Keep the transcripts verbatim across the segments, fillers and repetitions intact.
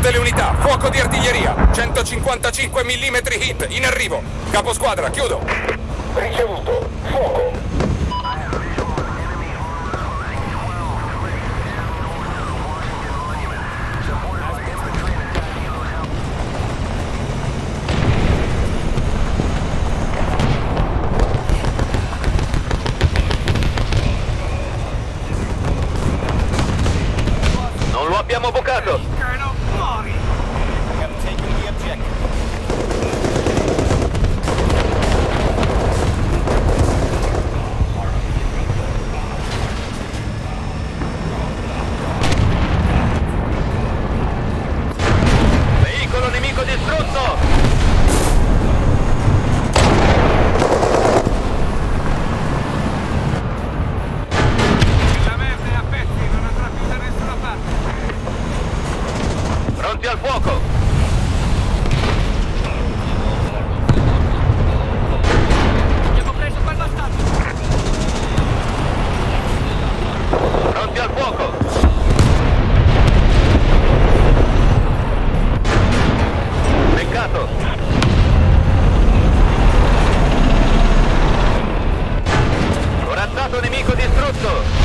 tutte le unità, fuoco di artiglieria, centocinquantacinque millimetri hit, in arrivo. Caposquadra, chiudo. Ricevuto, fuoco. Non lo abbiamo bucato! Veicolo nemico distrutto! Pronti al fuoco! Abbiamo preso quel bastardo! Pronti al fuoco! Peccato! Corazzato nemico distrutto!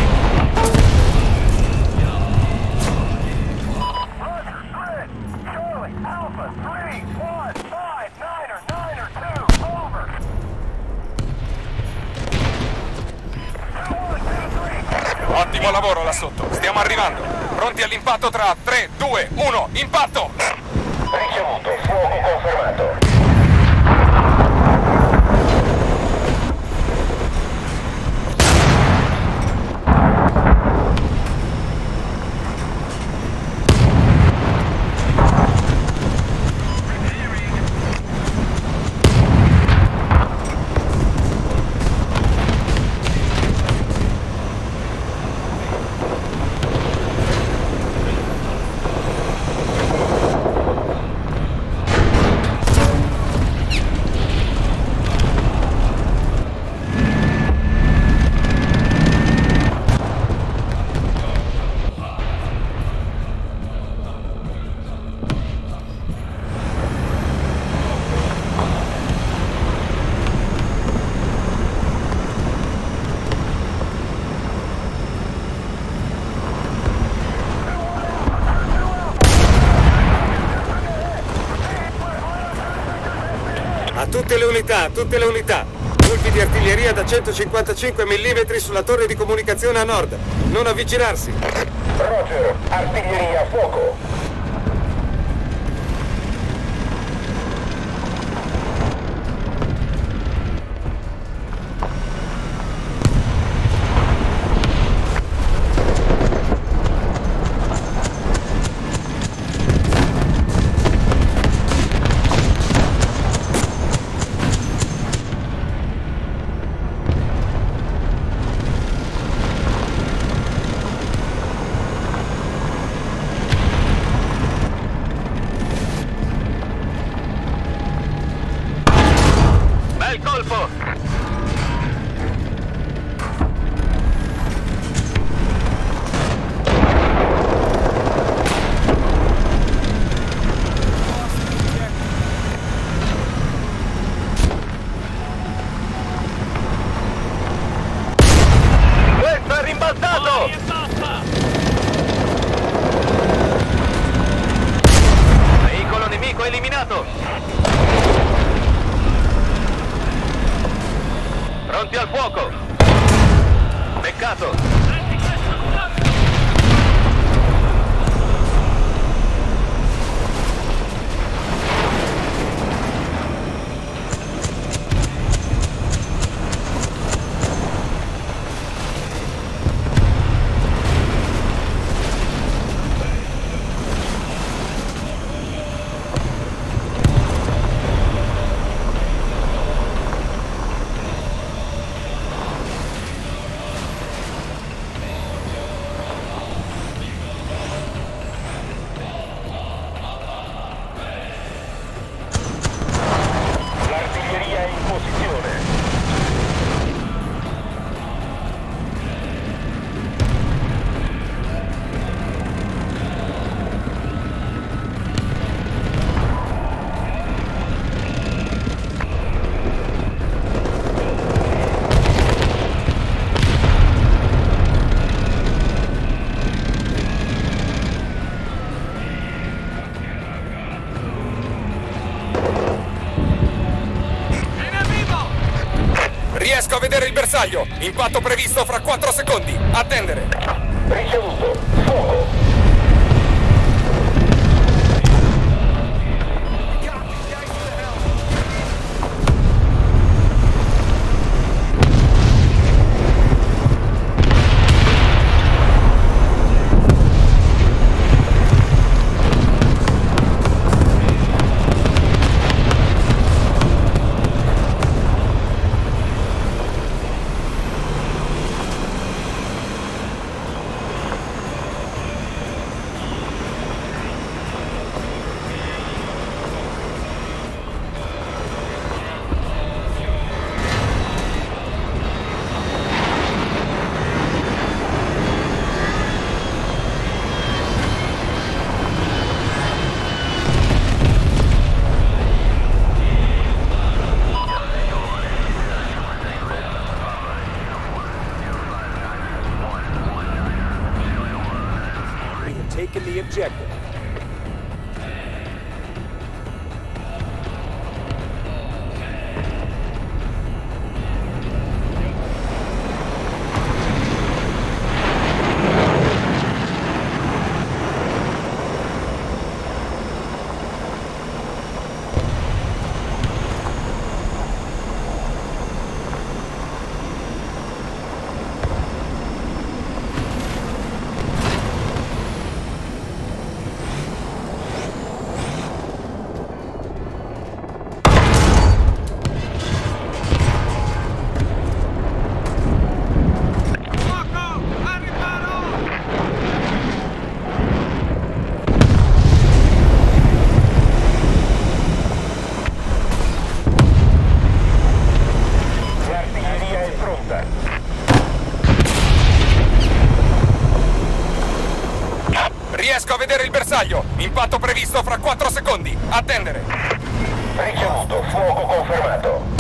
Ottimo lavoro là sotto, stiamo arrivando. Pronti all'impatto tra tre, due, uno, impatto! Ricevuto, fuoco confermato. A tutte le unità, a tutte le unità. Colpi di artiglieria da centocinquantacinque millimetri sulla torre di comunicazione a nord. Non avvicinarsi. Roger, artiglieria a fuoco. Bel colpo! Questo è rimbalzato! Veicolo nemico eliminato! Pronti al fuoco! Peccato! bersaglio. Impatto previsto fra quattro secondi. Attendere. Ricevuto. Fuoco. Taken the objective. Riesco a vedere il bersaglio. Impatto previsto fra quattro secondi. Attendere. Ricevuto. Fuoco confermato.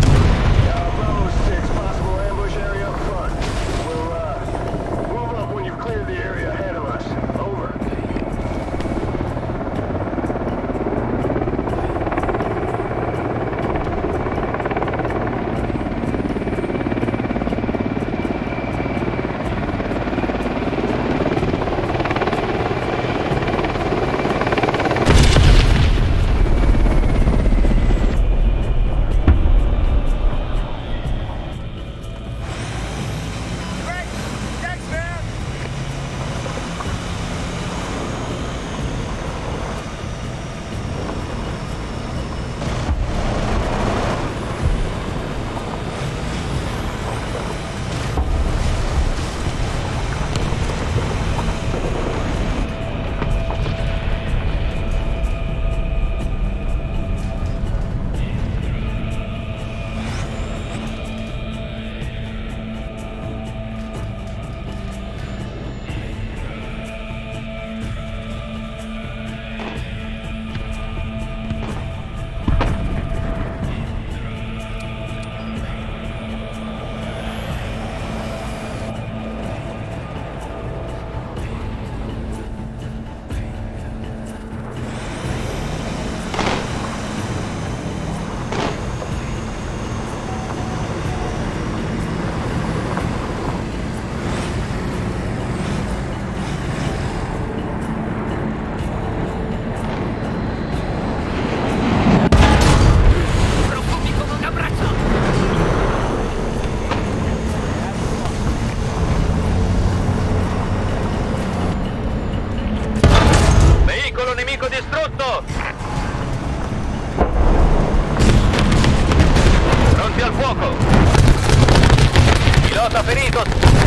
Nemico distrutto! Pronti al fuoco! Pilota ferito!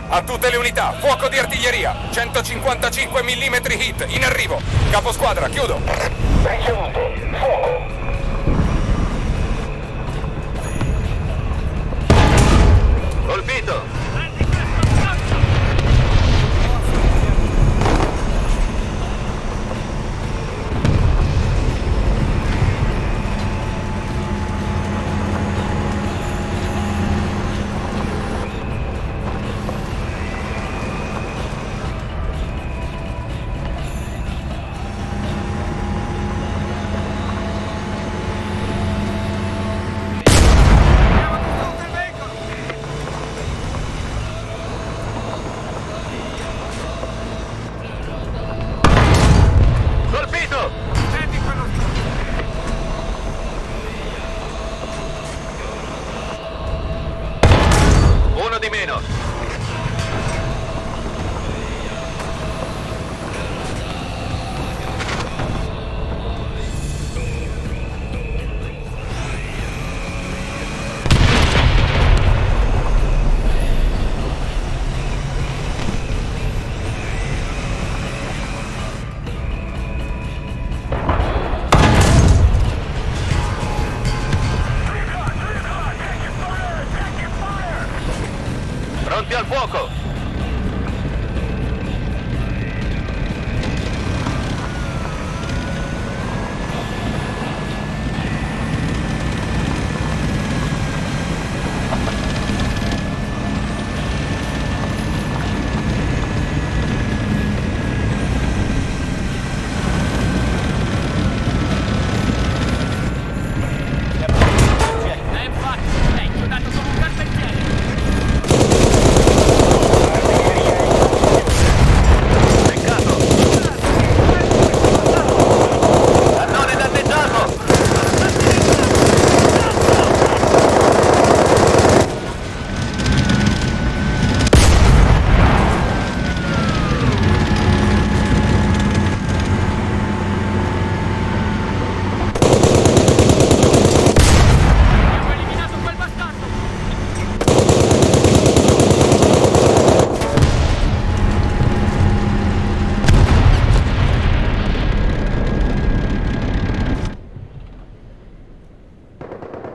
A tutte le unità, fuoco di artiglieria, centocinquantacinque millimetri hit, in arrivo. Caposquadra, chiudo. Ricevuto. Fuoco. Colpito. Uno di meno. Pronti al fuoco! Eh, infatti, sei chiudato come un carpentiere!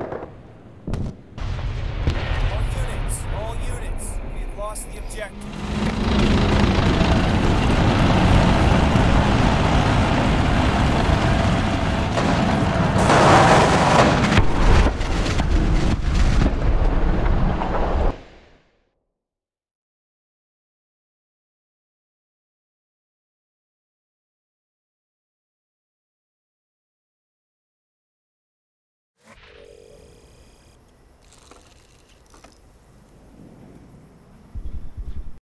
All units, we've lost the objective.